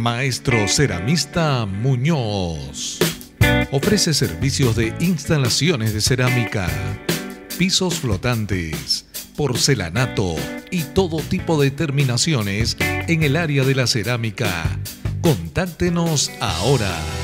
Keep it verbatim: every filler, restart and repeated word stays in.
Maestro Ceramista Muñoz. Ofrece servicios de instalaciones de cerámica, pisos flotantes, porcelanato y todo tipo de terminaciones en el área de la cerámica. Contáctenos ahora.